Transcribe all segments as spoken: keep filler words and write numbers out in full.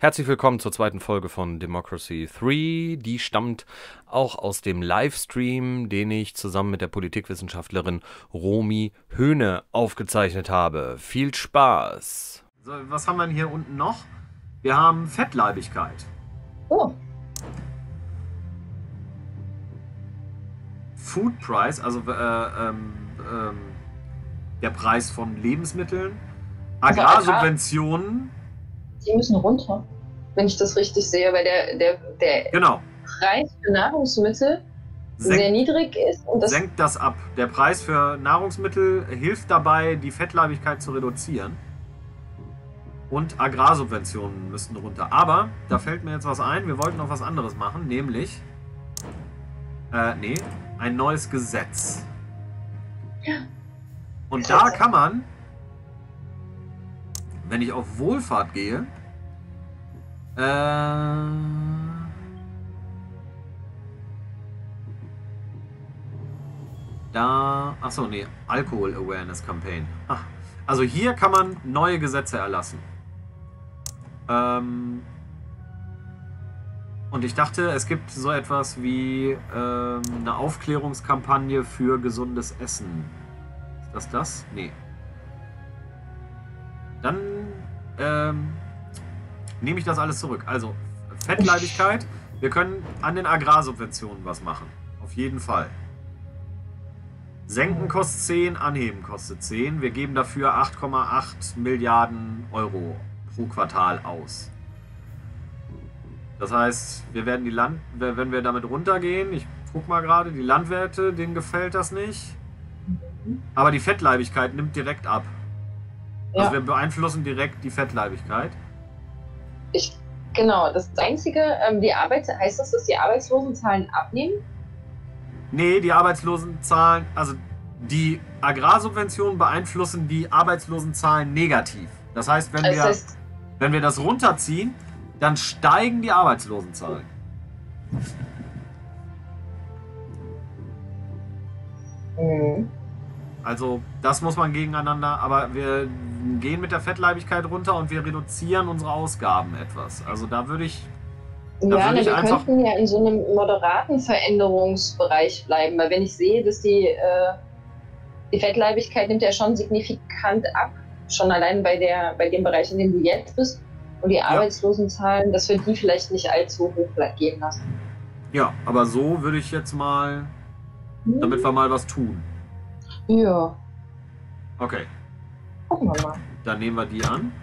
Herzlich willkommen zur zweiten Folge von Democracy drei. Die stammt auch aus dem Livestream, den ich zusammen mit der Politikwissenschaftlerin Romy Höhne aufgezeichnet habe. Viel Spaß! So, was haben wir denn hier unten noch? Wir haben Fettleibigkeit. Oh. Food Price, also äh, ähm, ähm, der Preis von Lebensmitteln. Also Agrarsubventionen. Die müssen runter, wenn ich das richtig sehe, weil der, der, der Genau. Preis für Nahrungsmittel Senkt, sehr niedrig ist. Und das senkt das ab. Der Preis für Nahrungsmittel hilft dabei, die Fettleibigkeit zu reduzieren. Und Agrarsubventionen müssten runter. Aber da fällt mir jetzt was ein. Wir wollten noch was anderes machen, nämlich äh, nee, ein neues Gesetz. Ja. Und Gesetze. da kann man, wenn ich auf Wohlfahrt gehe, äh, da, achso, nee, Alcohol Awareness Campaign. Ach, also hier kann man neue Gesetze erlassen. Ähm, und ich dachte, es gibt so etwas wie ähm, eine Aufklärungskampagne für gesundes Essen. Ist das das? Nee. Dann ähm, nehme ich das alles zurück. Also Fettleibigkeit. Wir können an den Agrarsubventionen was machen. Auf jeden Fall. Senken kostet zehn, anheben kostet zehn. Wir geben dafür acht Komma acht Milliarden Euro pro Quartal aus. Das heißt, wir werden die Land, wenn wir damit runtergehen, ich guck mal gerade, die Landwirte, denen gefällt das nicht. Aber die Fettleibigkeit nimmt direkt ab. Ja. Also wir beeinflussen direkt die Fettleibigkeit. Ich, genau, das Einzige, ähm, die Arbeits heißt das, dass die Arbeitslosenzahlen abnehmen? Nee, die Arbeitslosenzahlen, also die Agrarsubventionen beeinflussen die Arbeitslosenzahlen negativ. Das heißt, wenn, Das wir, heißt, wenn wir das runterziehen, dann steigen die Arbeitslosenzahlen. mhm. Also das muss man gegeneinander, aber wir gehen mit der Fettleibigkeit runter und wir reduzieren unsere Ausgaben etwas. Also da würde ich, da Ja, würde ne, ich wir einfach, könnten ja in so einem moderaten Veränderungsbereich bleiben, weil wenn ich sehe, dass die, äh, die Fettleibigkeit nimmt ja schon signifikant ab, schon allein bei, der, bei dem Bereich, in dem du jetzt bist, und die Arbeitslosenzahlen, dass wir die vielleicht nicht allzu hoch gehen lassen. ja, aber so würde ich jetzt mal, damit wir mal was tun. Ja, Okay, gucken wir mal. dann nehmen wir die an.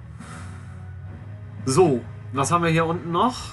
So, was haben wir hier unten noch?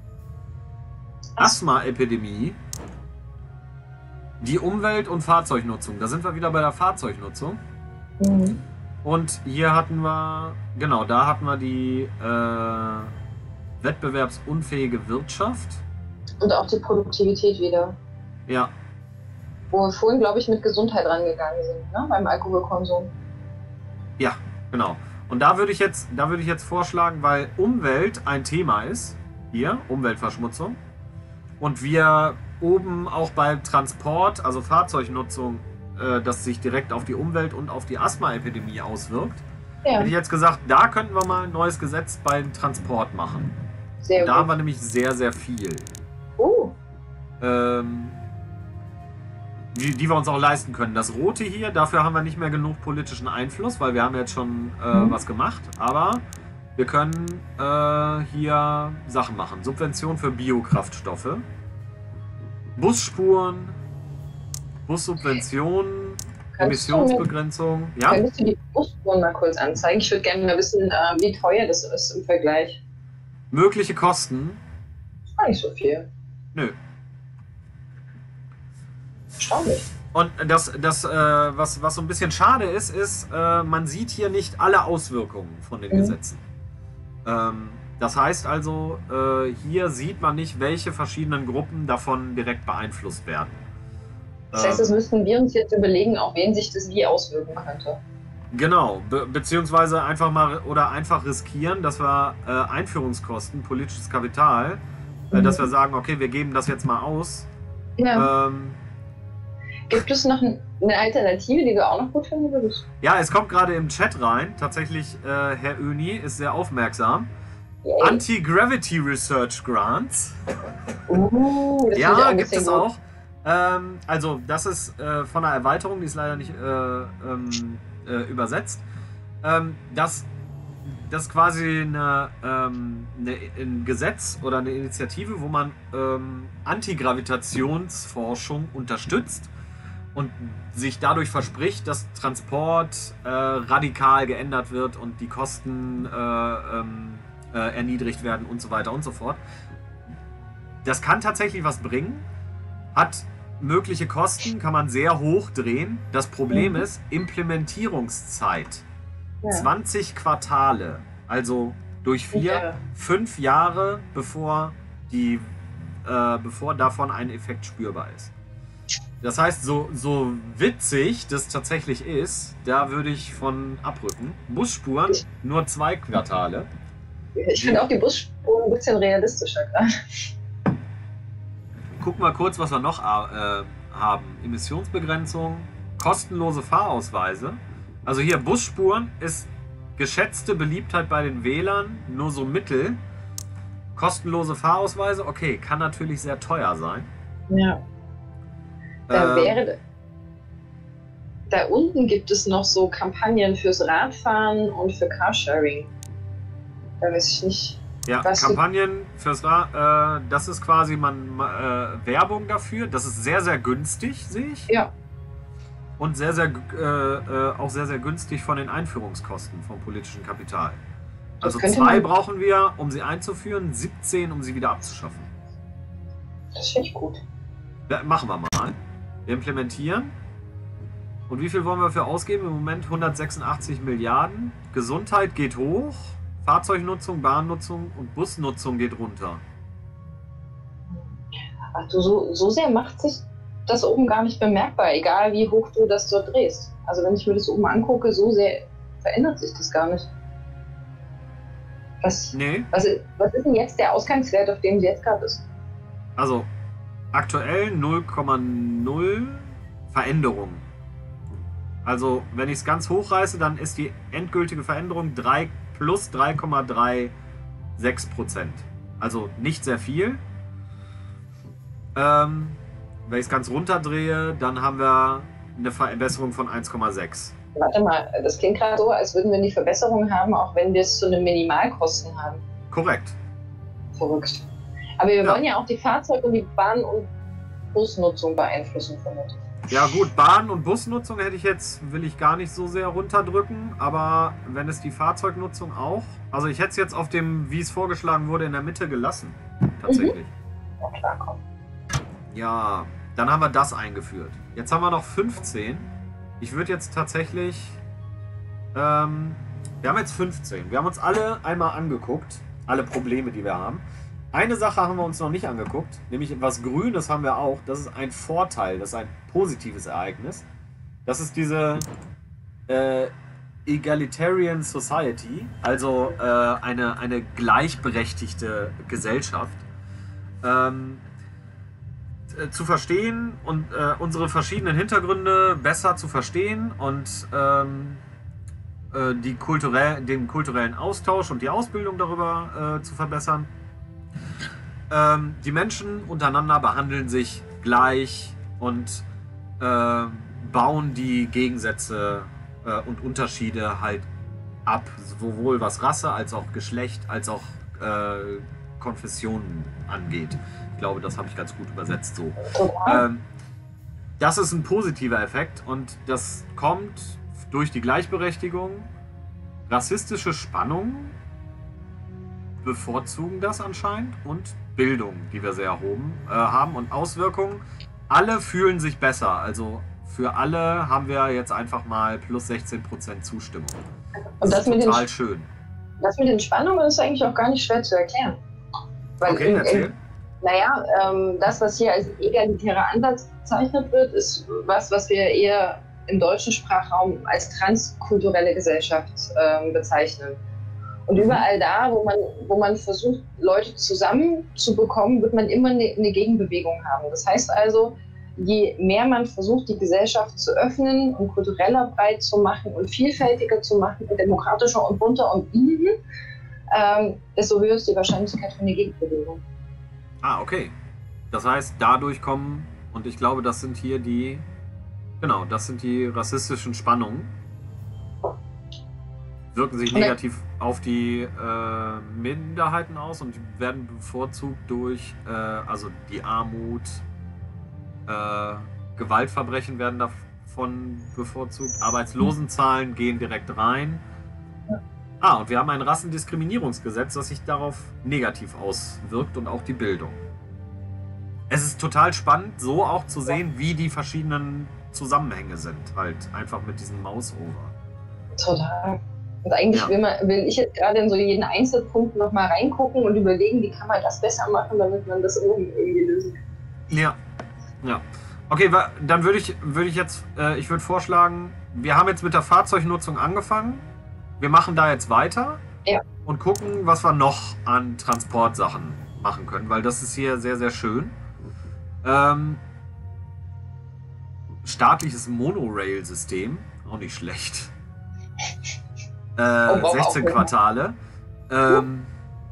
Asthma-Epidemie. Die Umwelt- und Fahrzeugnutzung. Da sind wir wieder bei der Fahrzeugnutzung. Mhm. Und hier hatten wir, genau, da hatten wir die äh, wettbewerbsunfähige Wirtschaft. Und auch die Produktivität wieder. Ja, Wo wir vorhin, glaube ich, mit Gesundheit rangegangen sind, ne? Beim Alkoholkonsum. ja, genau. Und da würde ich jetzt, da würde ich jetzt vorschlagen, weil Umwelt ein Thema ist, hier, Umweltverschmutzung, und wir oben auch bei Transport, also Fahrzeugnutzung, äh, das sich direkt auf die Umwelt und auf die Asthma-Epidemie auswirkt, Ja, hätte ich jetzt gesagt, da könnten wir mal ein neues Gesetz beim Transport machen. sehr Da haben gut. wir nämlich sehr, sehr viel. Oh, Ähm, die, die wir uns auch leisten können. Das Rote hier, dafür haben wir nicht mehr genug politischen Einfluss, weil wir haben jetzt schon äh, Mhm. was gemacht, aber wir können äh, hier Sachen machen. Subvention für Biokraftstoffe, Busspuren, Bussubventionen, Kannst du Emissionsbegrenzung. Ja, könntest du die Busspuren mal kurz anzeigen? Ich würde gerne mal wissen, äh, wie teuer das ist im Vergleich. mögliche Kosten. Das war nicht so viel. Nö. Erstaunlich. Und das, das äh, was, was so ein bisschen schade ist, ist, äh, man sieht hier nicht alle Auswirkungen von den Mhm. Gesetzen. Ähm, das heißt also, äh, hier sieht man nicht, welche verschiedenen Gruppen davon direkt beeinflusst werden. Das heißt, Ähm, das müssten wir uns jetzt überlegen, auf wen sich das wie auswirken könnte. Genau, be beziehungsweise einfach mal oder einfach riskieren, dass wir äh, Einführungskosten, politisches Kapital, äh, Mhm. dass wir sagen, okay, wir geben das jetzt mal aus. Ja. Ähm, Gibt es noch ein, eine Alternative, die du auch noch gut finden würdest? ja, es kommt gerade im Chat rein, tatsächlich, äh, Herr Öni ist sehr aufmerksam. Yay. Anti-Gravity Research Grants. Uh, das Ja, finde ich ein gibt bisschen es gut. auch. Ähm, also das ist äh, von einer Erweiterung, die ist leider nicht äh, ähm, äh, übersetzt. Ähm, das, das ist quasi eine, ähm, eine, ein Gesetz oder eine Initiative, wo man ähm, Antigravitationsforschung unterstützt und sich dadurch verspricht, dass Transport äh, radikal geändert wird und die Kosten äh, ähm, äh, erniedrigt werden und so weiter und so fort. Das kann tatsächlich was bringen, hat mögliche Kosten, kann man sehr hoch drehen. Das Problem Mhm. ist Implementierungszeit. Ja. zwanzig Quartale, also durch vier, Ja. fünf Jahre, bevor, die, äh, bevor davon ein Effekt spürbar ist. Das heißt, so, so witzig das tatsächlich ist, da würde ich von abrücken. Busspuren nur zwei Quartale. Ich finde auch die Busspuren ein bisschen realistischer gerade. Gucken wir kurz, was wir noch äh, haben. Emissionsbegrenzung, kostenlose Fahrausweise. Also hier Busspuren ist geschätzte Beliebtheit bei den Wählern, nur so mittel. Kostenlose Fahrausweise, okay, kann natürlich sehr teuer sein. Ja. Da Ähm, wäre. Da unten gibt es noch so Kampagnen fürs Radfahren und für Carsharing. Da weiß ich nicht. Ja, Was du- Kampagnen fürs Ra äh, das ist quasi man, äh, Werbung dafür. Das ist sehr, sehr günstig, sehe ich. Ja. Und sehr, sehr, äh, äh, auch sehr, sehr günstig von den Einführungskosten vom politischen Kapital. Das Also könnte zwei man- brauchen wir, um sie einzuführen, siebzehn, um sie wieder abzuschaffen. Das finde ich gut. Ja, machen wir mal. Wir implementieren. Und wie viel wollen wir dafür ausgeben? Im Moment hundertsechsundachtzig Milliarden. Gesundheit geht hoch. Fahrzeugnutzung, Bahnnutzung und Busnutzung geht runter. Ach du, so, so sehr macht sich das oben gar nicht bemerkbar, egal wie hoch du das dort drehst. Also wenn ich mir das oben angucke, so sehr verändert sich das gar nicht. Was, Nee, was, ist, was ist denn jetzt der Ausgangswert, auf dem sie jetzt gerade ist? also aktuell null Komma null Veränderung. Also wenn ich es ganz hochreiße, dann ist die endgültige Veränderung drei plus drei Komma sechsunddreißig Prozent. Also nicht sehr viel. Ähm, wenn ich es ganz runterdrehe, dann haben wir eine Verbesserung von eins Komma sechs. Warte mal, das klingt gerade so, als würden wir die Verbesserung haben, auch wenn wir es zu einem Minimalkosten haben. Korrekt. Verrückt. Aber wir Ja. wollen ja auch die Fahrzeug- und die Bahn- und Busnutzung beeinflussen, vermutlich. Ja gut, Bahn- und Busnutzung hätte ich jetzt, will ich gar nicht so sehr runterdrücken, aber wenn es die Fahrzeugnutzung auch, also ich hätte es jetzt auf dem, wie es vorgeschlagen wurde, in der Mitte gelassen, tatsächlich. Ja, klar, komm. Ja, dann haben wir das eingeführt. Jetzt haben wir noch fünfzehn. Ich würde jetzt tatsächlich, ähm, wir haben jetzt fünfzehn. Wir haben uns alle einmal angeguckt, alle Probleme, die wir haben. Eine Sache haben wir uns noch nicht angeguckt, nämlich etwas Grünes haben wir auch. Das ist ein Vorteil, das ist ein positives Ereignis. Das ist diese äh, Egalitarian Society, also äh, eine, eine gleichberechtigte Gesellschaft. Ähm, äh, zu verstehen und äh, unsere verschiedenen Hintergründe besser zu verstehen und ähm, äh, die kulturell, den kulturellen Austausch und die Ausbildung darüber äh, zu verbessern. Ähm, die Menschen untereinander behandeln sich gleich und äh, bauen die Gegensätze äh, und Unterschiede halt ab, sowohl was Rasse als auch Geschlecht als auch äh, Konfessionen angeht. Ich glaube, das habe ich ganz gut übersetzt so. Total. Ähm, das ist ein positiver Effekt und das kommt durch die Gleichberechtigung. Rassistische Spannungen bevorzugen das anscheinend und Bildung, die wir sehr erhoben äh, haben und Auswirkungen. Alle fühlen sich besser, also für alle haben wir jetzt einfach mal plus sechzehn Prozent Zustimmung. Und das ist mit, den, total schön. das mit den Spannungen ist eigentlich auch gar nicht schwer zu erklären. Weil Okay, in- erzähl. in- Naja, ähm, das, was hier als egalitärer Ansatz bezeichnet wird, ist was, was wir eher im deutschen Sprachraum als transkulturelle Gesellschaft ähm, bezeichnen. Und überall da, wo man, wo man versucht, Leute zusammenzubekommen, wird man immer eine, eine Gegenbewegung haben. Das heißt also, je mehr man versucht, die Gesellschaft zu öffnen und kultureller breit zu machen und vielfältiger zu machen und demokratischer und bunter und mhm, ähm, desto höher ist die Wahrscheinlichkeit für eine Gegenbewegung. Ah, okay. Das heißt, dadurch kommen, und ich glaube, das sind hier die, genau, das sind die rassistischen Spannungen, wirken sich negativ auf die äh, Minderheiten aus und werden bevorzugt durch, äh, also die Armut, äh, Gewaltverbrechen werden davon bevorzugt, Arbeitslosenzahlen gehen direkt rein. Ah, und wir haben ein Rassendiskriminierungsgesetz, das sich darauf negativ auswirkt und auch die Bildung. Es ist total spannend, so auch zu sehen, wie die verschiedenen Zusammenhänge sind, halt einfach mit diesem Mouse-Over. Total. Und eigentlich Ja. will, man, will ich jetzt gerade in so jeden Einzelpunkt nochmal reingucken und überlegen, wie kann man das besser machen, damit man das irgendwie lösen kann. Ja, ja. Okay, wa- dann würde ich, würde ich jetzt, äh, ich würde vorschlagen, wir haben jetzt mit der Fahrzeugnutzung angefangen. Wir machen da jetzt weiter Ja. und gucken, was wir noch an Transportsachen machen können, weil das ist hier sehr, sehr schön. Ähm, staatliches Monorail-System, auch nicht schlecht. Äh, Oh, wow, sechzehn auch Quartale. Ähm,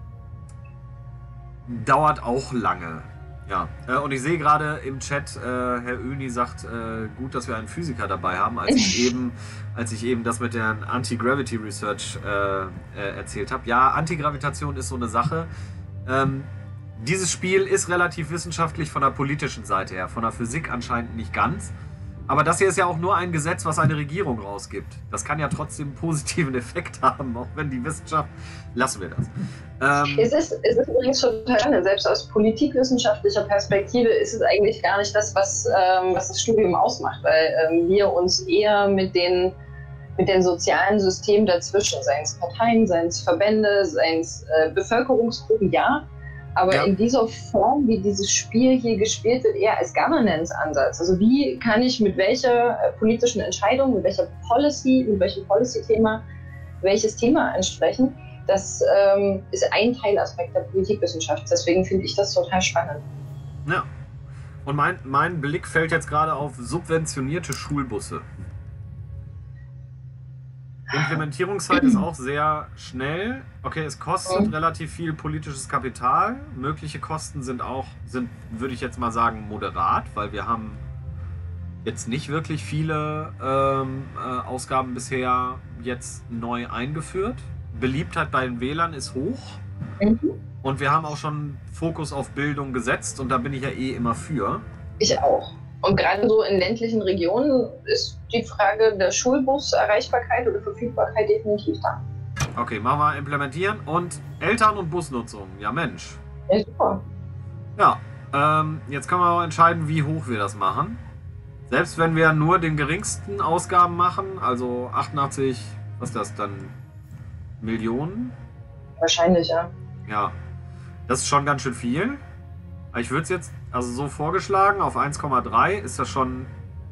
dauert auch lange. Ja, äh, und ich sehe gerade im Chat, äh, Herr Öni sagt, äh, gut, dass wir einen Physiker dabei haben, als ich eben, als ich eben das mit der Anti-Gravity Research äh, äh, erzählt habe. Ja, Antigravitation ist so eine Sache. Ähm, dieses Spiel ist relativ wissenschaftlich von der politischen Seite her, von der Physik anscheinend nicht ganz. Aber das hier ist ja auch nur ein Gesetz, was eine Regierung rausgibt. Das kann ja trotzdem einen positiven Effekt haben, auch wenn die Wissenschaft... Lassen wir das. Ähm, Es ist, es ist übrigens total spannend. Selbst aus politikwissenschaftlicher Perspektive ist es eigentlich gar nicht das, was, ähm, was das Studium ausmacht, weil ähm, wir uns eher mit den, mit den sozialen Systemen dazwischen, seien es Parteien, seien es Verbände, seien es äh, Bevölkerungsgruppen, ja, aber Ja. in dieser Form, wie dieses Spiel hier gespielt wird, eher als Governance-Ansatz. Also wie kann ich mit welcher äh, politischen Entscheidung, mit welcher Policy, mit welchem Policy-Thema welches Thema ansprechen. Das ähm, ist ein Teilaspekt der Politikwissenschaft. Deswegen finde ich das total spannend. Ja. Und mein, mein Blick fällt jetzt gerade auf subventionierte Schulbusse. Implementierungszeit ist auch sehr schnell. Okay, es kostet Mhm. relativ viel politisches Kapital. Mögliche Kosten sind auch, sind, würde ich jetzt mal sagen, moderat, weil wir haben jetzt nicht wirklich viele ähm, äh, Ausgaben bisher jetzt neu eingeführt. Beliebtheit bei den Wählern ist hoch. Mhm. Und wir haben auch schon Fokus auf Bildung gesetzt und da bin ich ja eh immer für. Ich auch. Und gerade so in ländlichen Regionen ist die Frage der Schulbus-Erreichbarkeit oder Verfügbarkeit definitiv da. Okay, machen wir implementieren und Eltern- und Busnutzung. Ja, Mensch. Ja, super. Ja, ähm, jetzt können wir auch entscheiden, wie hoch wir das machen. Selbst wenn wir nur den geringsten Ausgaben machen, also achtundachtzig, was ist das dann, Millionen? Wahrscheinlich, ja. Ja, das ist schon ganz schön viel. Aber ich würde es jetzt, also so vorgeschlagen, auf eins Komma drei ist das schon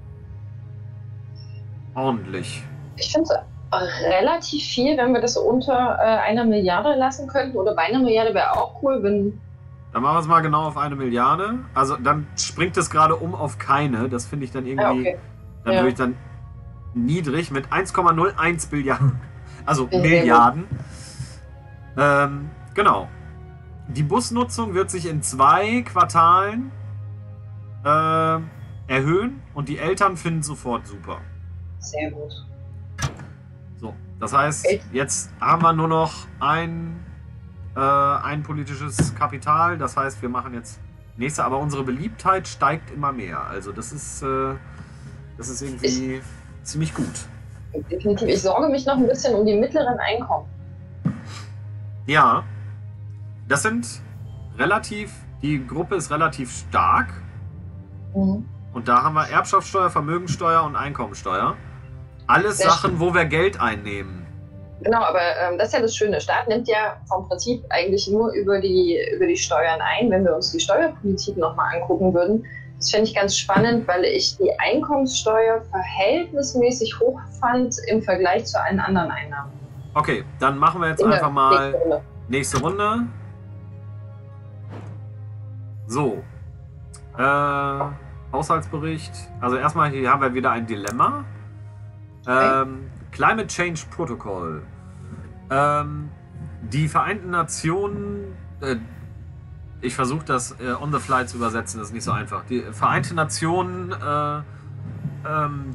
ordentlich. Ich finde es relativ viel, wenn wir das unter äh, einer Milliarde lassen könnten. Oder bei einer Milliarde wäre auch cool, wenn... Dann machen wir es mal genau auf eine Milliarde. Also dann springt es gerade um auf keine. Das finde ich dann irgendwie, Ja, okay. dann Ja. würde ich dann niedrig mit eins Komma null eins Billiarden. Also Ja, sehr Milliarden. Ähm, genau. Die Busnutzung wird sich in zwei Quartalen äh, erhöhen und die Eltern finden sofort super. Sehr gut. So, das heißt, Echt? jetzt haben wir nur noch ein, äh, ein politisches Kapital. Das heißt, wir machen jetzt nächste, aber unsere Beliebtheit steigt immer mehr. Also das ist, äh, das ist irgendwie ziemlich gut. Definitiv. Ich sorge mich noch ein bisschen um die mittleren Einkommen. Ja, das sind relativ, die Gruppe ist relativ stark. Mhm. Und da haben wir Erbschaftssteuer, Vermögensteuer und Einkommensteuer. Alles Sehr Sachen, wo wir Geld einnehmen. Genau, aber ähm, das ist ja das Schöne. Der Staat nimmt ja vom Prinzip eigentlich nur über die, über die Steuern ein. Wenn wir uns die Steuerpolitik nochmal angucken würden, das finde ich ganz spannend, weil ich die Einkommenssteuer verhältnismäßig hoch fand im Vergleich zu allen anderen Einnahmen. Okay, dann machen wir jetzt In der einfach mal nächsten Runde. nächste Runde. So. Äh, Haushaltsbericht. Also erstmal hier haben wir wieder ein Dilemma. Ähm, Climate Change Protocol. Ähm, Die Vereinten Nationen, äh, ich versuche das äh, on the fly zu übersetzen, das ist nicht so einfach. Die Vereinten Nationen äh, ähm,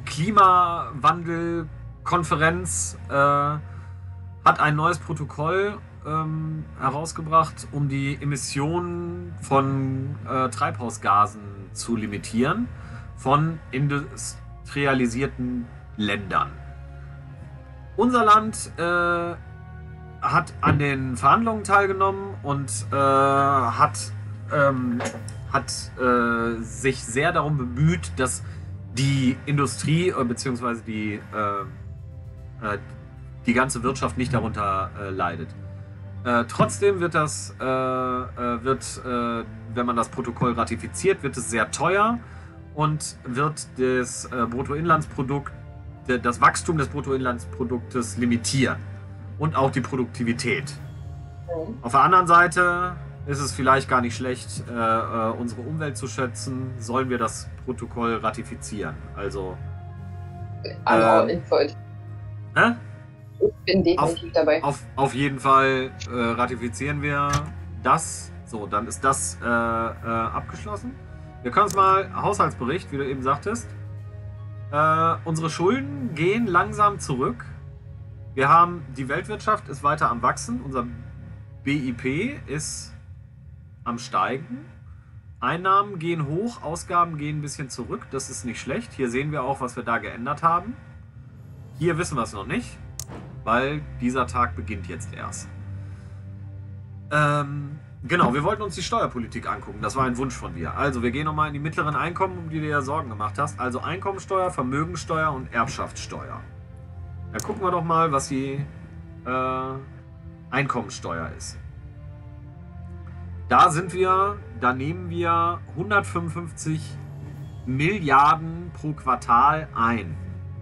Klimawandelkonferenz äh, hat ein neues Protokoll ähm, herausgebracht, um die Emissionen von äh, Treibhausgasen zu limitieren von industrialisierten Ländern. Unser Land äh, hat an den Verhandlungen teilgenommen und äh, hat, ähm, hat äh, sich sehr darum bemüht, dass die Industrie äh, bzw. die, äh, äh, die ganze Wirtschaft nicht darunter äh, leidet. Äh, trotzdem wird das, äh, äh, wird, äh, wenn man das Protokoll ratifiziert, wird es sehr teuer und wird das äh, Bruttoinlandsprodukt, das Wachstum des Bruttoinlandsproduktes limitieren und auch die Produktivität. Mhm. Auf der anderen Seite ist es vielleicht gar nicht schlecht, äh, äh, unsere Umwelt zu schätzen. Sollen wir das Protokoll ratifizieren? Also. I'm Äh, all in for it. Hä? Ich bin definitiv dabei. Auf, auf jeden Fall äh, ratifizieren wir das. So, dann ist das äh, äh, abgeschlossen. Wir können uns mal Haushaltsbericht, wie du eben sagtest. Äh, unsere Schulden gehen langsam zurück. Wir haben, die Weltwirtschaft ist weiter am Wachsen. Unser B I P ist am Steigen. Einnahmen gehen hoch, Ausgaben gehen ein bisschen zurück. Das ist nicht schlecht. Hier sehen wir auch, was wir da geändert haben. Hier wissen wir es noch nicht, weil dieser Tag beginnt jetzt erst. Ähm, genau, wir wollten uns die Steuerpolitik angucken. Das war ein Wunsch von dir. Also, wir gehen nochmal in die mittleren Einkommen, um die du dir ja Sorgen gemacht hast. Also Einkommensteuer, Vermögensteuer und Erbschaftssteuer. Dann gucken wir doch mal, was die äh, Einkommensteuer ist. Da sind wir, da nehmen wir hundertfünfundfünfzig Milliarden pro Quartal ein.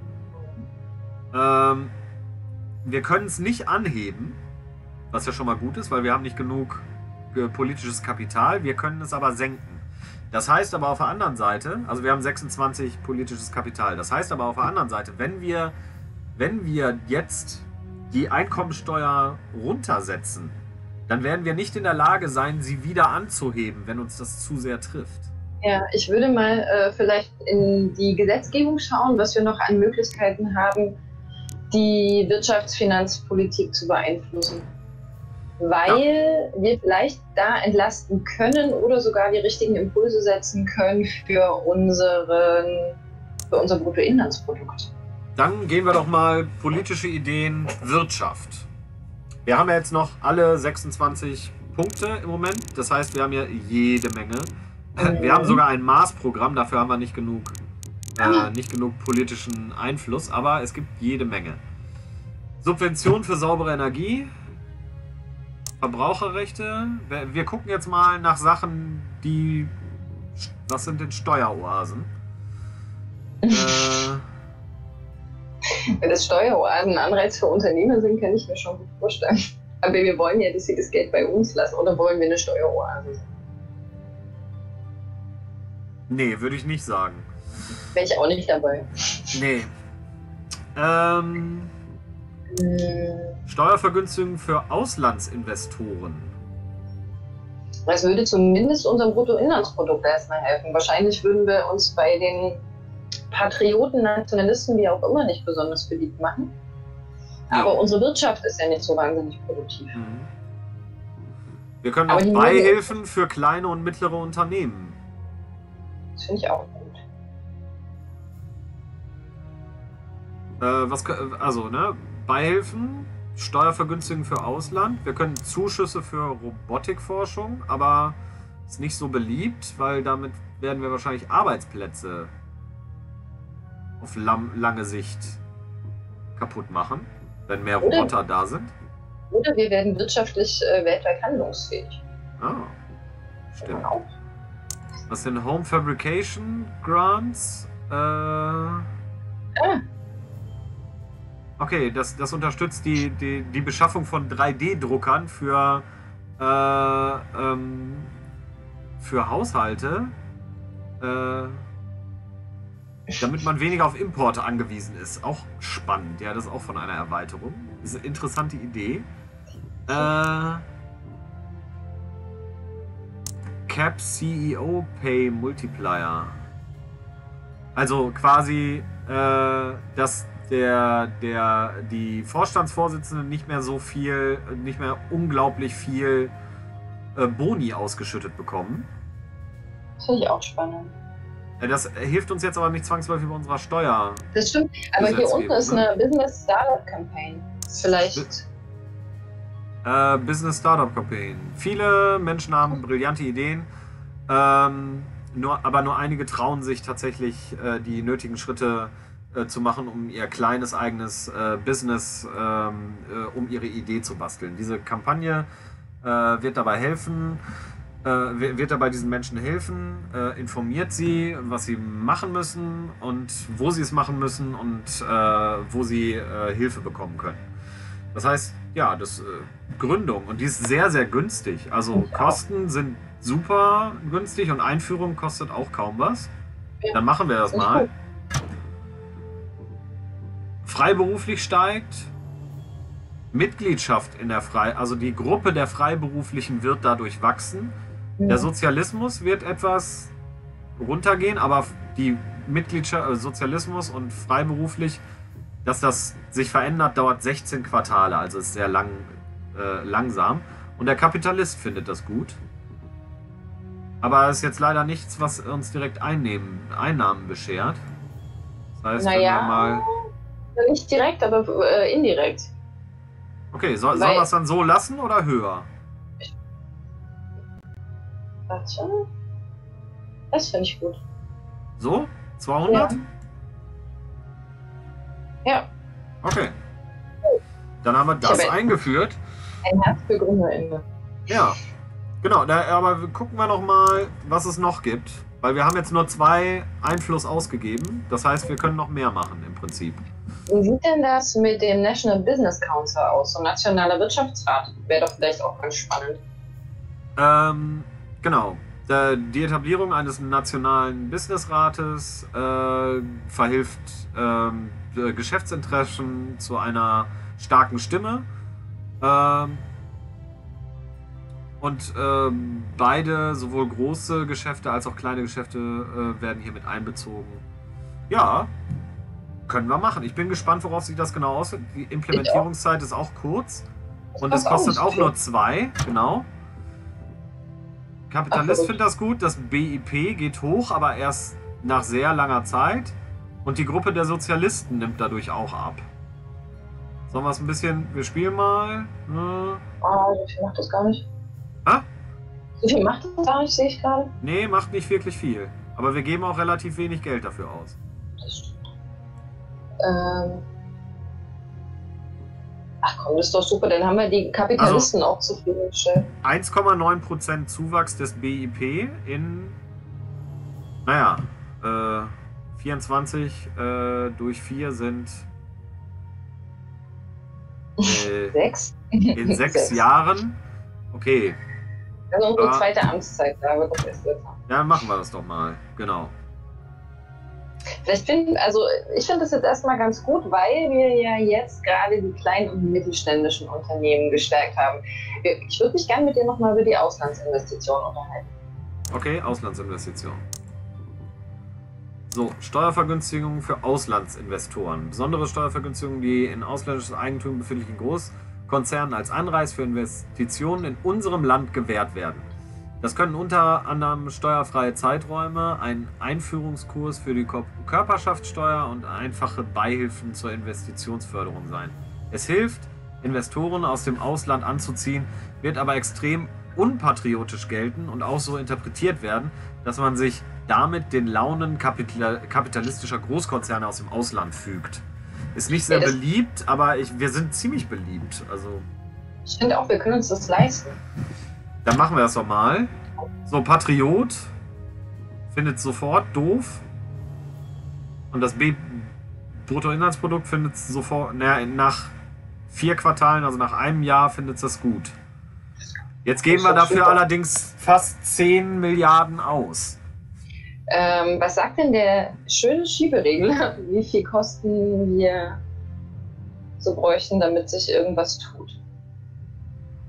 Ähm, wir können es nicht anheben, was ja schon mal gut ist, weil wir haben nicht genug äh, politisches Kapital. Wir können es aber senken. Das heißt aber auf der anderen Seite, also wir haben sechsundzwanzig politisches Kapital. Das heißt aber auf der anderen Seite, wenn wir, wenn wir jetzt die Einkommensteuer runtersetzen, dann werden wir nicht in der Lage sein, sie wieder anzuheben, wenn uns das zu sehr trifft. Ja, ich würde mal äh, vielleicht in die Gesetzgebung schauen, was wir noch an Möglichkeiten haben, die Wirtschaftsfinanzpolitik zu beeinflussen. Weil ja. wir vielleicht da entlasten können oder sogar die richtigen Impulse setzen können für, unseren, für unser Bruttoinlandsprodukt. Dann gehen wir doch mal politische Ideen, Wirtschaft. Wir haben ja jetzt noch alle sechsundzwanzig Punkte im Moment. Das heißt, wir haben ja jede Menge. Mhm. Wir haben sogar ein Maßprogramm, dafür haben wir nicht genug, äh, nicht genug politischen Einfluss, aber es gibt jede Menge. Subvention für saubere Energie, Verbraucherrechte. Wir, wir gucken jetzt mal nach Sachen, die... Was sind denn Steueroasen? äh... Wenn das Steueroasen ein Anreiz für Unternehmer sind, kann ich mir schon gut vorstellen. Aber wir wollen ja, dass sie das Geld bei uns lassen. Oder wollen wir eine Steueroase sein? Nee, würde ich nicht sagen. Wäre ich auch nicht dabei. Nee. Ähm, Hm. Steuervergünstigung für Auslandsinvestoren. Das würde zumindest unserem Bruttoinlandsprodukt erstmal helfen. Wahrscheinlich würden wir uns bei den Patrioten, Nationalisten, wie auch immer, nicht besonders beliebt machen. Aber Ja. unsere Wirtschaft ist ja nicht so wahnsinnig produktiv. Mhm. Wir können Aber auch die Beihilfen für kleine und mittlere Unternehmen. Das finde ich auch gut. Äh, was, kö- also, ne? Beihilfen, Steuervergünstigung für Ausland. Wir können Zuschüsse für Robotikforschung, aber ist nicht so beliebt, weil damit werden wir wahrscheinlich Arbeitsplätze auf lam- lange Sicht kaputt machen, wenn mehr Oder- Roboter da sind. Oder wir werden wirtschaftlich äh, weltweit handlungsfähig. Ah, stimmt. Genau. Was sind Home Fabrication Grants? Äh, Ah, okay, das, das unterstützt die, die, die Beschaffung von drei D Druckern für, äh, ähm, für Haushalte, äh, damit man weniger auf Importe angewiesen ist. Auch spannend, ja, das ist auch von einer Erweiterung. Das ist eine interessante Idee. Äh, Cap C E O Pay Multiplier. Also quasi, äh, dass der, der, die Vorstandsvorsitzenden nicht mehr so viel, nicht mehr unglaublich viel äh, Boni ausgeschüttet bekommen. Das finde ich auch spannend. Äh, Das hilft uns jetzt aber nicht zwangsläufig bei unserer Steuer. Das stimmt, aber hier Gesetzgebung, unten ist ne? eine Business Startup Campaign. Vielleicht. Äh, Business Startup Campaign. Viele Menschen haben brillante Ideen, ähm, nur, aber nur einige trauen sich tatsächlich, äh, die nötigen Schritte äh, zu machen, um ihr kleines eigenes äh, Business, ähm, äh, um ihre Idee zu basteln. Diese Kampagne äh, wird dabei helfen, äh, wird dabei diesen Menschen helfen, äh, informiert sie, was sie machen müssen und wo sie es machen müssen und äh, wo sie äh, Hilfe bekommen können. Das heißt, ja, das äh, Gründung und die ist sehr, sehr günstig. Also Kosten sind super günstig und Einführung kostet auch kaum was. Dann machen wir das mal. Freiberuflich steigt. Mitgliedschaft in der Frei, also die Gruppe der Freiberuflichen wird dadurch wachsen. Der Sozialismus wird etwas runtergehen, aber die Mitgliedschaft, äh, Sozialismus und freiberuflich, dass das sich verändert, dauert sechzehn Quartale, also ist sehr lang, äh, langsam. Und der Kapitalist findet das gut. Aber es ist jetzt leider nichts, was uns direkt Einnehmen, Einnahmen beschert. Das heißt, Naja, wenn wir mal. nicht direkt, aber äh, indirekt. Okay, soll, Weil- sollen wir es dann so lassen oder höher? Warte. Das finde ich gut. So? zweihundert? Ja. Ja, Okay. Dann haben wir das Ich hab- eingeführt. ein Herz für GründerInnen. Ja. Genau, da, aber gucken wir noch mal, was es noch gibt. Weil wir haben jetzt nur zwei Einfluss ausgegeben. Das heißt, wir können noch mehr machen im Prinzip. Wie sieht denn das mit dem National Business Council aus? So ein nationaler Wirtschaftsrat wäre doch vielleicht auch ganz spannend. Ähm, genau. Der, die Etablierung eines nationalen Businessrates äh, verhilft ähm, äh, Geschäftsinteressen zu einer starken Stimme. Ähm, und ähm, beide, sowohl große Geschäfte als auch kleine Geschäfte, äh, werden hier mit einbezogen. Ja, können wir machen. Ich bin gespannt, worauf sich das genau aussieht. Die Implementierungszeit ist auch kurz. Und es kostet auch kostet nicht auch viel. nur zwei, genau. Kapitalist findet das gut, das B I P geht hoch, aber erst nach sehr langer Zeit. Und die Gruppe der Sozialisten nimmt dadurch auch ab. Sollen wir es ein bisschen, wir spielen mal. Äh, Oh, so viel macht das gar nicht. Hä? So viel macht das gar nicht, sehe ich gerade. nee, macht nicht wirklich viel. Aber wir geben auch relativ wenig Geld dafür aus. Das stimmt. Ähm. Ach komm, das ist doch super. Dann haben wir die Kapitalisten auch zufriedengestellt. eins Komma neun Prozent Zuwachs des B I P in, naja, äh, vierundzwanzig äh, durch vier sind äh, Sechs? in sechs Jahren. Okay, Also unsere Ja. zweite Amtszeit, da wird das erst besser. ja, dann machen wir das doch mal. Genau. Vielleicht finden, also ich finde das jetzt erstmal ganz gut, weil wir ja jetzt gerade die kleinen und mittelständischen Unternehmen gestärkt haben. Ich würde mich gerne mit dir nochmal über die Auslandsinvestitionen unterhalten. Okay, Auslandsinvestitionen. So, Steuervergünstigungen für Auslandsinvestoren. Besondere Steuervergünstigungen, die in ausländisches Eigentum befindlichen Großkonzernen als Anreiz für Investitionen in unserem Land gewährt werden. Das können unter anderem steuerfreie Zeiträume, ein Einführungskurs für die Kor- Körperschaftssteuer und einfache Beihilfen zur Investitionsförderung sein. Es hilft, Investoren aus dem Ausland anzuziehen, wird aber extrem unpatriotisch gelten und auch so interpretiert werden, dass man sich damit den Launen kapital kapitalistischer Großkonzerne aus dem Ausland fügt. Ist nicht sehr Ja, das- beliebt, aber ich, wir sind ziemlich beliebt. Also, Ich finde auch, wir können uns das leisten. dann machen wir das doch mal. So, Patriot findet es sofort doof. Und das B Bruttoinlandsprodukt findet es sofort, naja, nach vier Quartalen, also nach einem Jahr, findet es das gut. Jetzt geben Das wir ist doch dafür super. allerdings fast zehn Milliarden aus. Ähm, was sagt denn der schöne Schieberegler? Wie viel Kosten wir so bräuchten, damit sich irgendwas tut?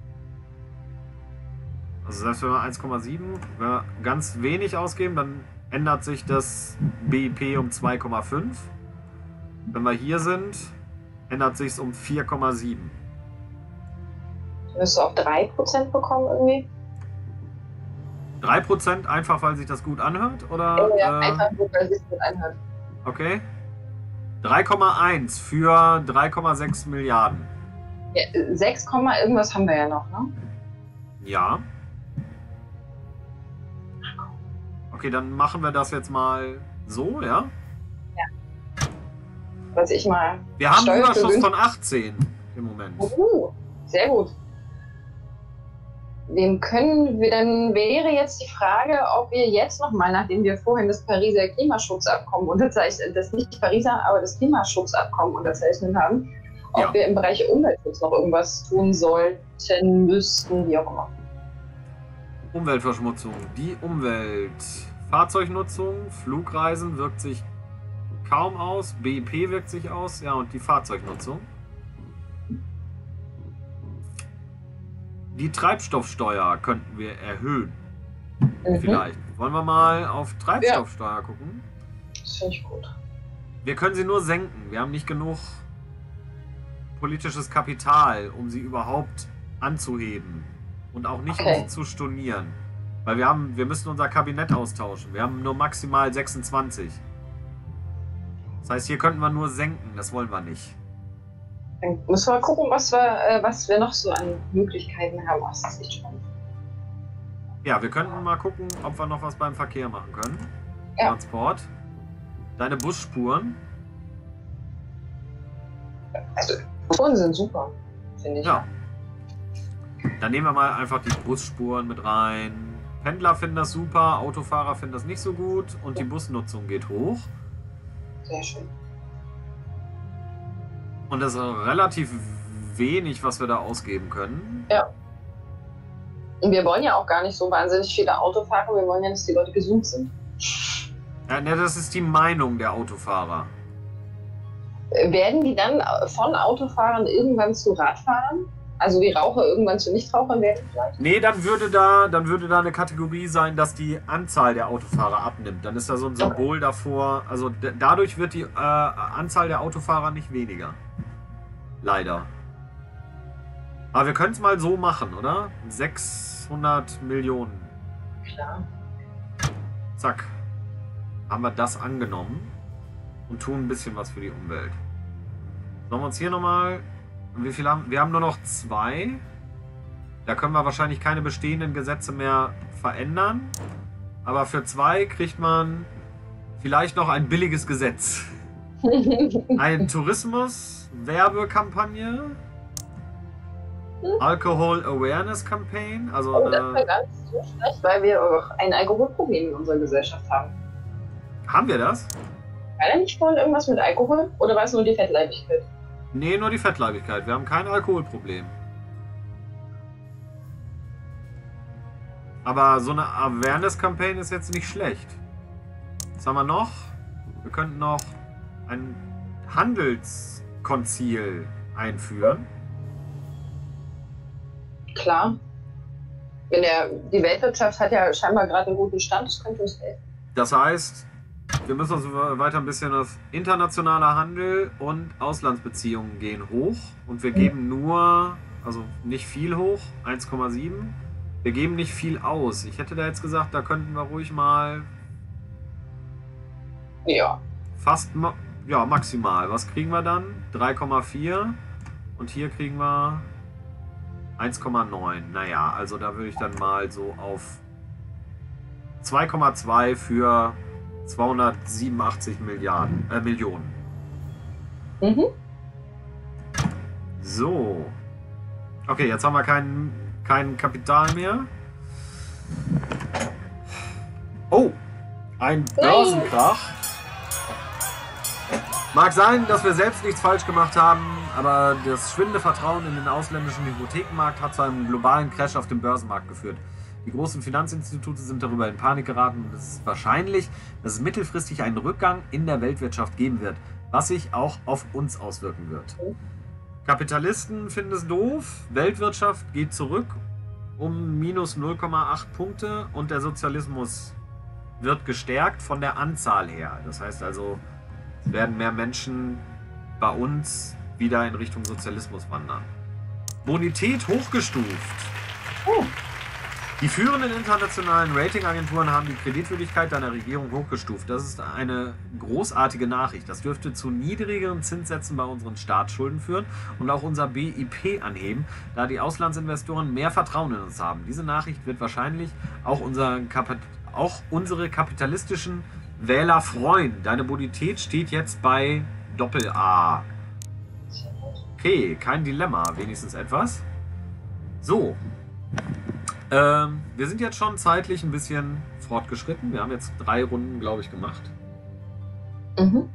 Also selbst wenn wir eins Komma sieben ganz wenig ausgeben, dann ändert sich das B I P um zwei Komma fünf. Wenn wir hier sind, ändert sich es um vier Komma sieben. Wirst du auf drei Prozent bekommen irgendwie? drei Prozent einfach, weil sich das gut anhört? Oder, Ja, ja, äh, einfach nur, weil sich gut anhört. Okay. drei Komma eins für drei Komma sechs Milliarden. Ja, sechs, irgendwas haben wir ja noch, ne? Ja. Okay, dann machen wir das jetzt mal so, ja? Was ich mal. Wir haben einen Überschuss Steuervergünstigt- von achtzehn im Moment. Uh, sehr gut. Wem können wir denn, wäre jetzt die Frage, ob wir jetzt nochmal, nachdem wir vorhin das Pariser Klimaschutzabkommen unterzeichnet, das nicht Pariser, aber das Klimaschutzabkommen unterzeichnet haben, ob Ja. wir im Bereich Umweltschutz noch irgendwas tun sollten, müssten, wie auch immer. Umweltverschmutzung. Die Umwelt. Fahrzeugnutzung, Flugreisen wirkt sich kaum aus. B I P wirkt sich aus. Ja, und die Fahrzeugnutzung. Die Treibstoffsteuer könnten wir erhöhen. Mhm. Vielleicht. Wollen wir mal auf Treibstoffsteuer gucken? Das finde ich gut. Wir können sie nur senken. Wir haben nicht genug politisches Kapital, um sie überhaupt anzuheben. Und auch nicht, Okay. um sie zu stornieren. Weil wir haben, wir müssen unser Kabinett austauschen. Wir haben nur maximal sechsundzwanzig. Das heißt, hier könnten wir nur senken. Das wollen wir nicht. Dann müssen wir gucken, was wir, äh, was wir noch so an Möglichkeiten haben. Oh, das ist echt spannend. Ja, wir könnten mal gucken, ob wir noch was beim Verkehr machen können. Ja. Transport. Deine Busspuren. Also, Touren sind super, finde ich. Ja. Dann nehmen wir mal einfach die Busspuren mit rein. Pendler finden das super, Autofahrer finden das nicht so gut und die Busnutzung geht hoch. Sehr schön. Und das ist relativ wenig, was wir da ausgeben können. Und wir wollen ja auch gar nicht so wahnsinnig viele Autofahrer, wir wollen ja, dass die Leute gesund sind. Ja, ne, das ist die Meinung der Autofahrer. Äh, Werden die dann von Autofahrern irgendwann zu Radfahrern? Also wie Raucher irgendwann zu Nichtrauchern werden vielleicht? Nee, dann würde da, dann würde da eine Kategorie sein, dass die Anzahl der Autofahrer abnimmt. Dann ist da so ein Symbol davor. Also d- dadurch wird die äh, Anzahl der Autofahrer nicht weniger. Leider. Aber wir können es mal so machen, oder? sechshundert Millionen. Klar. Zack. Haben wir das angenommen und tun ein bisschen was für die Umwelt. Sollen wir uns hier nochmal... Wie viel haben wir? Haben nur noch zwei. Da können wir wahrscheinlich keine bestehenden Gesetze mehr verändern. Aber für zwei kriegt man vielleicht noch ein billiges Gesetz. Eine Tourismus-Werbekampagne. Alcohol Awareness Campaign. Also Oh, das wäre eine, gar nicht so schlecht, weil wir auch ein Alkoholproblem in unserer Gesellschaft haben. haben wir das? War da nicht vorhin irgendwas mit Alkohol? Oder war es nur die Fettleibigkeit? Nee, nur die Fettleibigkeit. Wir haben kein Alkoholproblem. Aber so eine Awareness-Campaign ist jetzt nicht schlecht. Was haben wir noch? Wir könnten noch ein Handelskonzil einführen. Klar. Wenn der, die Weltwirtschaft hat ja scheinbar gerade einen guten Stand, das könnte uns helfen. Das heißt, wir müssen uns weiter ein bisschen auf internationaler Handel und Auslandsbeziehungen gehen hoch. Und wir geben nur, also nicht viel hoch, eins Komma sieben. Wir geben nicht viel aus. Ich hätte da jetzt gesagt, da könnten wir ruhig mal Ja. fast, ma ja, maximal. Was kriegen wir dann? drei Komma vier. Und hier kriegen wir eins Komma neun. Naja, also da würde ich dann mal so auf zwei Komma zwei für zweihundertsiebenundachtzig Milliarden, äh, Millionen. Mhm. So. Okay, jetzt haben wir kein, kein Kapital mehr. Oh, ein Börsenkrach. Mag sein, dass wir selbst nichts falsch gemacht haben, aber das schwindende Vertrauen in den ausländischen Hypothekenmarkt hat zu einem globalen Crash auf dem Börsenmarkt geführt. Die großen Finanzinstitute sind darüber in Panik geraten und es ist wahrscheinlich, dass es mittelfristig einen Rückgang in der Weltwirtschaft geben wird, was sich auch auf uns auswirken wird. Kapitalisten finden es doof, Weltwirtschaft geht zurück um minus null Komma acht Punkte und der Sozialismus wird gestärkt von der Anzahl her. Das heißt also, es werden mehr Menschen bei uns wieder in Richtung Sozialismus wandern. Bonität hochgestuft. Oh. Die führenden internationalen Ratingagenturen haben die Kreditwürdigkeit deiner Regierung hochgestuft. Das ist eine großartige Nachricht. Das dürfte zu niedrigeren Zinssätzen bei unseren Staatsschulden führen und auch unser B I P anheben, da die Auslandsinvestoren mehr Vertrauen in uns haben. Diese Nachricht wird wahrscheinlich auch, unser Kap auch unsere kapitalistischen Wähler freuen. Deine Bonität steht jetzt bei Doppel-A. Okay, kein Dilemma, wenigstens etwas. So. Ähm, wir sind jetzt schon zeitlich ein bisschen fortgeschritten. Wir haben jetzt drei Runden, glaube ich, gemacht. Mhm.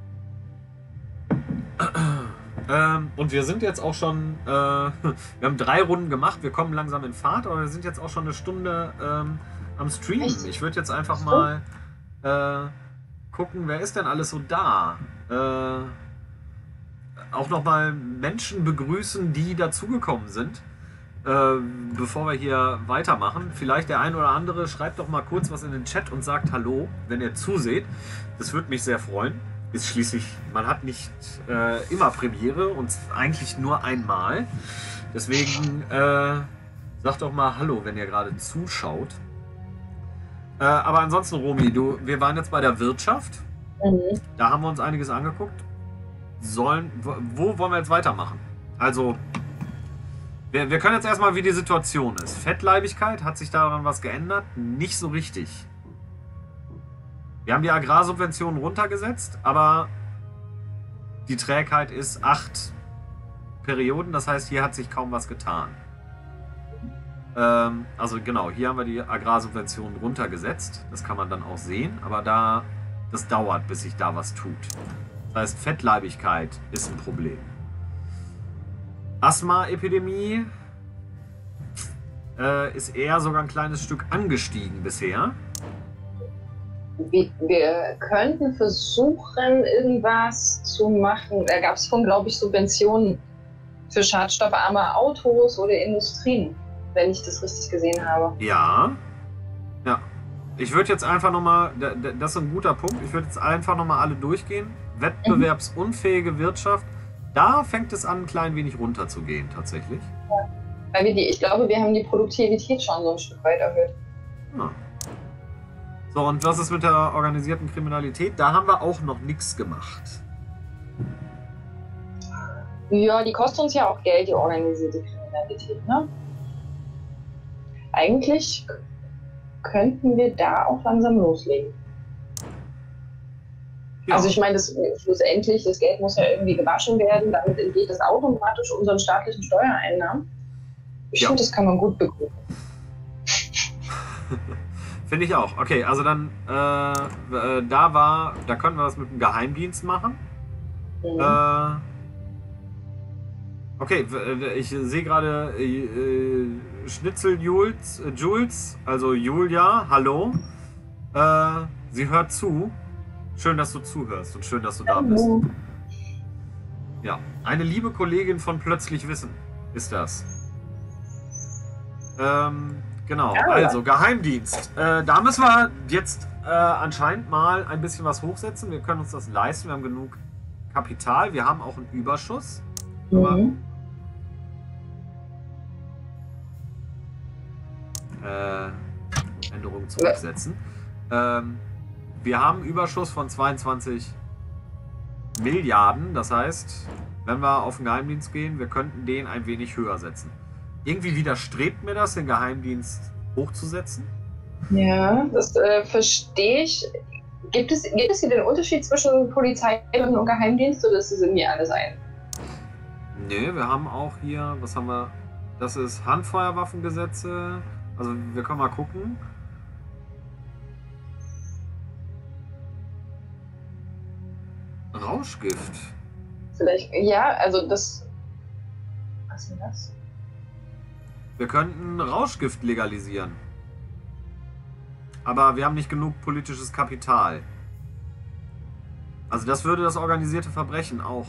Ähm, und wir sind jetzt auch schon, äh, wir haben drei Runden gemacht. Wir kommen langsam in Fahrt, aber wir sind jetzt auch schon eine Stunde ähm, am Streamen. Echt? Ich würde jetzt einfach mal äh, gucken, wer ist denn alles so da? Äh, auch nochmal Menschen begrüßen, die dazugekommen sind. Äh, bevor wir hier weitermachen, vielleicht der ein oder andere schreibt doch mal kurz was in den Chat und sagt Hallo, wenn ihr zuseht. Das würde mich sehr freuen. Ist schließlich, man hat nicht äh, immer Premiere und eigentlich nur einmal. Deswegen äh, sagt doch mal Hallo, wenn ihr gerade zuschaut. Äh, aber ansonsten, Romy, du, wir waren jetzt bei der Wirtschaft. Mhm. Da haben wir uns einiges angeguckt. Sollen, wo, wo wollen wir jetzt weitermachen? Also Wir, wir können jetzt erstmal, wie die Situation ist. Fettleibigkeit, hat sich daran was geändert? Nicht so richtig. Wir haben die Agrarsubventionen runtergesetzt, aber die Trägheit ist acht Perioden. Das heißt, hier hat sich kaum was getan. Ähm, also genau, hier haben wir die Agrarsubventionen runtergesetzt. Das kann man dann auch sehen, aber da, das dauert, bis sich da was tut. Das heißt, Fettleibigkeit ist ein Problem. Asthma-Epidemie äh, ist eher sogar ein kleines Stück angestiegen bisher. Wir, wir könnten versuchen, irgendwas zu machen. Da gab es von, glaube ich, Subventionen für schadstoffarme Autos oder Industrien, wenn ich das richtig gesehen habe. Ja. Ja. Ich würde jetzt einfach nochmal, das ist ein guter Punkt, ich würde jetzt einfach nochmal alle durchgehen. Wettbewerbsunfähige Wirtschaft. Da fängt es an, ein klein wenig runterzugehen, tatsächlich. Ja. Weil wir die, ich glaube, wir haben die Produktivität schon so ein Stück weit erhöht. Ja. So, und was ist mit der organisierten Kriminalität? Da haben wir auch noch nichts gemacht. Ja, die kostet uns ja auch Geld, die organisierte Kriminalität, ne? Eigentlich könnten wir da auch langsam loslegen. Ja. Also ich meine, das, schlussendlich, das Geld muss ja irgendwie gewaschen werden, damit entgeht das automatisch unseren staatlichen Steuereinnahmen. Ich Ja. finde, das kann man gut begründen. Finde ich auch. Okay, also dann, äh, äh, da war, da können wir was mit dem Geheimdienst machen. Mhm. Äh, okay, w- ich sehe gerade äh, Schnitzel Jules, äh, Jules, also Julia, hallo. Äh, sie hört zu. Schön, dass du zuhörst und schön, dass du da bist. Hallo. Ja, eine liebe Kollegin von Plötzlich Wissen ist das. Ähm, genau, Ja. also Geheimdienst. Äh, da müssen wir jetzt äh, anscheinend mal ein bisschen was hochsetzen. Wir können uns das leisten, wir haben genug Kapital, wir haben auch einen Überschuss. Aber, Mhm. äh, Änderung zurücksetzen. Ähm, wir haben einen Überschuss von zweiundzwanzig Milliarden. Das heißt, wenn wir auf den Geheimdienst gehen, wir könnten den ein wenig höher setzen. Irgendwie widerstrebt mir das, den Geheimdienst hochzusetzen. Ja, das äh, verstehe ich. Gibt es, gibt es hier den Unterschied zwischen Polizei und Geheimdienst oder ist es irgendwie alles ein? Nee, wir haben auch hier, was haben wir? Das ist Handfeuerwaffengesetze. Also wir können mal gucken. Rauschgift. Vielleicht, ja, also das. Was ist denn das? Wir könnten Rauschgift legalisieren. Aber wir haben nicht genug politisches Kapital. Also das würde das organisierte Verbrechen auch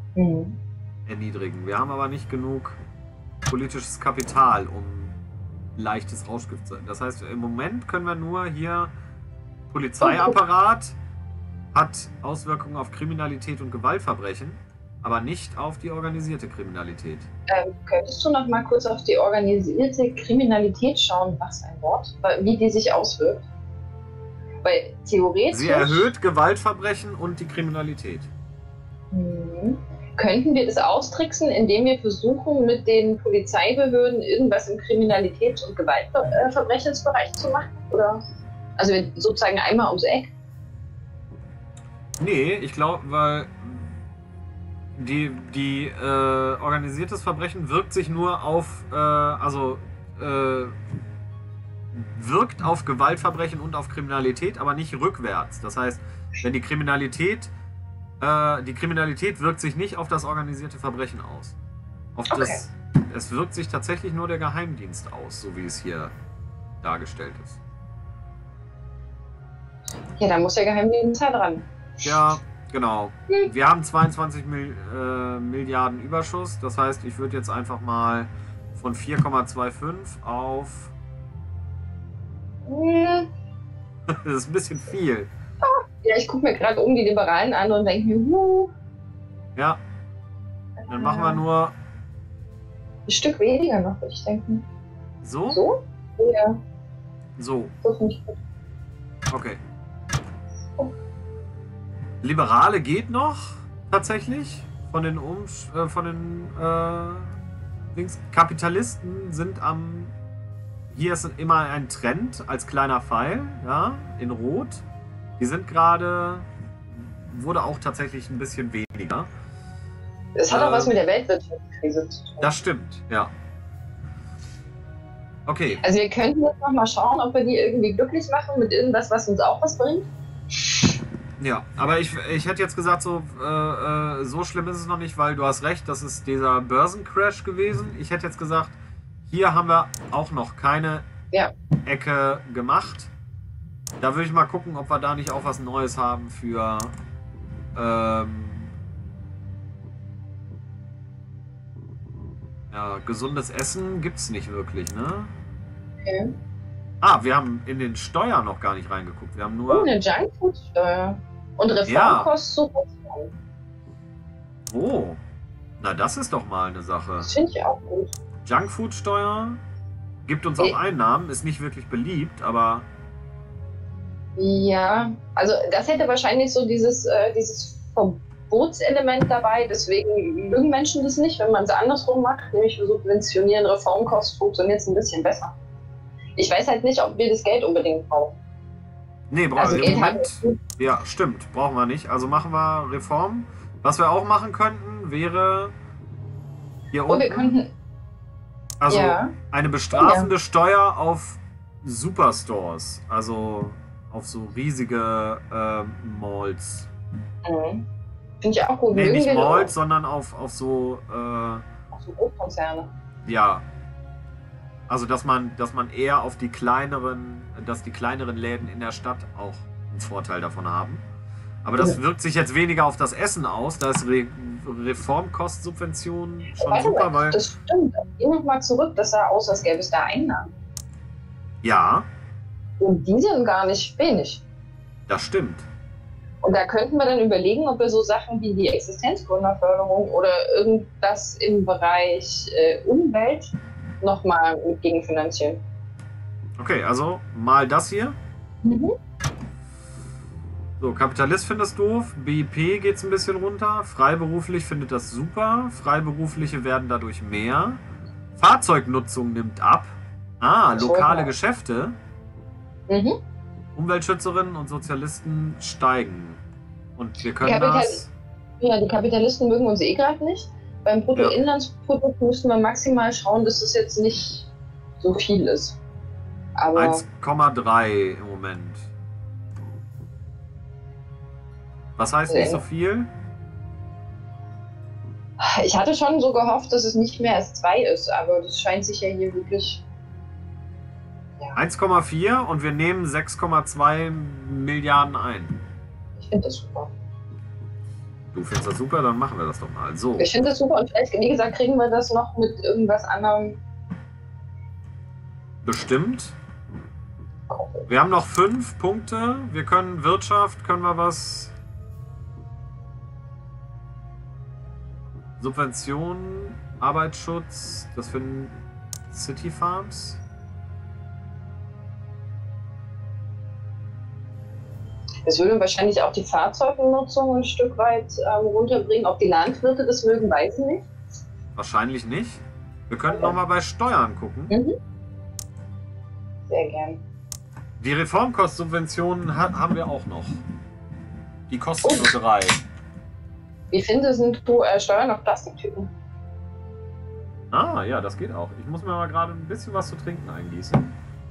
Mhm. erniedrigen. Wir haben aber nicht genug politisches Kapital, um leichtes Rauschgift sein. Das heißt, im Moment können wir nur hier Polizeiapparat hat Auswirkungen auf Kriminalität und Gewaltverbrechen, aber nicht auf die organisierte Kriminalität. Ähm, könntest du noch mal kurz auf die organisierte Kriminalität schauen, was ein Wort, wie die sich auswirkt? Weil theoretisch... Sie erhöht Gewaltverbrechen und die Kriminalität. Hm. Könnten wir das austricksen, indem wir versuchen, mit den Polizeibehörden irgendwas im Kriminalitäts- und Gewaltverbrechensbereich zu machen? Oder? Also sozusagen einmal ums Eck? Nee, ich glaube, weil die, die äh, organisiertes Verbrechen wirkt sich nur auf, äh, also äh, wirkt auf Gewaltverbrechen und auf Kriminalität, aber nicht rückwärts. Das heißt, wenn die Kriminalität äh, die Kriminalität wirkt sich nicht auf das organisierte Verbrechen aus. Auf Okay. das, es wirkt sich tatsächlich nur der Geheimdienst aus, so wie es hier dargestellt ist. Ja, da muss der Geheimdienst halt dran. Ja, genau. Wir haben zweiundzwanzig Mil, äh, Milliarden Überschuss. Das heißt, ich würde jetzt einfach mal von vier Komma fünfundzwanzig auf... Hm. Das ist ein bisschen viel. Ja, ich gucke mir gerade um die Liberalen an und denke mir, huh, Ja. Dann machen wir nur ein Stück weniger noch, würde ich denken. so. So? Ja, So. so finde ich gut. Okay. Liberale geht noch, tatsächlich. Von den, um äh, von den äh, Dings. Kapitalisten sind am... Hier ist immer ein Trend als kleiner Pfeil, ja, in Rot. Die sind gerade... Wurde auch tatsächlich ein bisschen weniger. Es hat auch Ähm, was mit der Weltwirtschaftskrise zu tun. Das stimmt, ja. Okay. Also wir könnten jetzt noch mal schauen, ob wir die irgendwie glücklich machen mit irgendwas, was uns auch was bringt. Ja, aber ich, ich hätte jetzt gesagt, so, äh, äh, so schlimm ist es noch nicht, weil du hast recht, das ist dieser Börsencrash gewesen. Ich hätte jetzt gesagt, hier haben wir auch noch keine Ja. Ecke gemacht. Da würde ich mal gucken, ob wir da nicht auch was Neues haben für ähm, ja, gesundes Essen gibt es nicht wirklich, ne? Okay. Ah, wir haben in den Steuern noch gar nicht reingeguckt. Wir haben nur... Oh, eine Junkfood-Steuer. Und Reformkostensubvention. Oh, na das ist doch mal eine Sache. Das finde ich auch gut. Junkfood-Steuer gibt uns Eh. auch Einnahmen, ist nicht wirklich beliebt, aber Ja, also das hätte wahrscheinlich so dieses, äh, dieses Verbotselement dabei, deswegen mögen Menschen das nicht, wenn man es andersrum macht, nämlich wir subventionieren Reformkosten, funktioniert es ein bisschen besser. Ich weiß halt nicht, ob wir das Geld unbedingt brauchen. nee, brauchen Also wir im Geld Moment. haben Ja, stimmt, brauchen wir nicht. Also machen wir Reform. Was wir auch machen könnten, wäre hier wir, oh, wir unten, könnten, also ja, eine bestrafende Steuer auf Superstores, also auf so riesige ähm, Malls. mhm. Finde ich auch gut. Nee, Mögen nicht wir Malls, sondern auf, auf so äh, auch so Großkonzerne. ja, also dass man, dass man eher auf die kleineren, dass die kleineren Läden in der Stadt auch einen Vorteil davon haben. Aber das Ja. wirkt sich jetzt weniger auf das Essen aus. Da ist Re Reformkostensubvention schon Warte super, mal, weil das stimmt. Geh noch mal zurück, das sah aus, als gäbe es da Einnahmen. ja, Und die sind gar nicht wenig. das stimmt. Und da könnten wir dann überlegen, ob wir so Sachen wie die Existenzgründerförderung oder irgendwas im Bereich äh, Umwelt nochmal mit gegenfinanzieren. Okay, also mal das hier. Mhm. So, Kapitalist findet es doof, B I P geht es ein bisschen runter, freiberuflich findet das super, Freiberufliche werden dadurch mehr, Fahrzeugnutzung nimmt ab, ah, Das lokale wollen wir. Geschäfte, Mhm. Umweltschützerinnen und Sozialisten steigen. Und wir können Kapital- das... Ja, die Kapitalisten mögen uns eh gerade nicht. Beim Bruttoinlandsprodukt müssen wir maximal schauen, dass das jetzt nicht so viel ist. Aber eins Komma drei im Moment. Was heißt nicht so viel? ich hatte schon so gehofft, dass es nicht mehr als zwei ist, aber das scheint sich ja hier wirklich. eins Komma vier und wir nehmen sechs Komma zwei Milliarden ein. Ich finde das super. Du findest das super, dann machen wir das doch mal. So, Ich finde das super und vielleicht, wie gesagt, kriegen wir das noch mit irgendwas anderem. Bestimmt. Wir haben noch fünf Punkte. Wir können Wirtschaft, können wir was... Subventionen, Arbeitsschutz, das für City Farms. Es würde wahrscheinlich auch die Fahrzeugnutzung ein Stück weit ähm, runterbringen. Ob die Landwirte das mögen, weiß ich nicht. Wahrscheinlich nicht. Wir könnten okay. nochmal bei Steuern gucken. Mhm. Sehr gern. Die Reformkostsubventionen ha haben wir auch noch. Die kosten oh. nur drei. Wie findest du äh, Steuern auf Plastiktüten? Ah, ja, das geht auch. Ich muss mir mal gerade ein bisschen was zu trinken eingießen.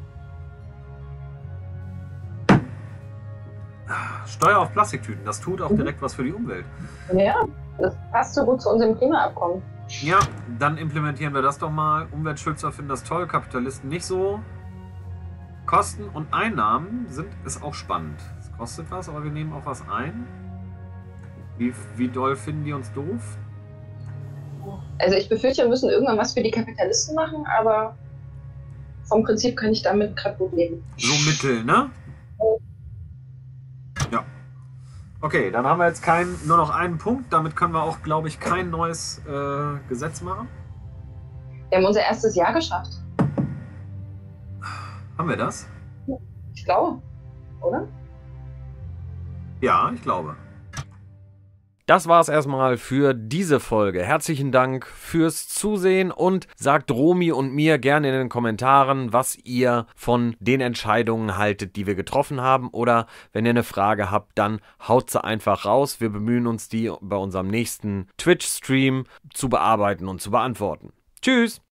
Steuer auf Plastiktüten, das tut auch mhm. direkt was für die Umwelt. Ja, das passt so gut zu unserem Klimaabkommen. Ja, dann implementieren wir das doch mal. Umweltschützer finden das toll, Kapitalisten nicht so. Kosten und Einnahmen sind ist auch spannend. Es kostet was, aber wir nehmen auch was ein. Wie, wie doll finden die uns doof? Also ich befürchte, wir müssen irgendwann was für die Kapitalisten machen, aber vom Prinzip kann ich damit gerade gut leben. So mittel, ne? Ja. Okay, dann haben wir jetzt kein, nur noch einen Punkt. Damit können wir auch, glaube ich, kein neues äh, Gesetz machen. Wir haben unser erstes Jahr geschafft. Haben wir das? Ich glaube, oder? Ja, ich glaube. Das war's erstmal für diese Folge. Herzlichen Dank fürs Zusehen und sagt Romy und mir gerne in den Kommentaren, was ihr von den Entscheidungen haltet, die wir getroffen haben. Oder wenn ihr eine Frage habt, dann haut sie einfach raus. Wir bemühen uns, die bei unserem nächsten Twitch-Stream zu bearbeiten und zu beantworten. Tschüss!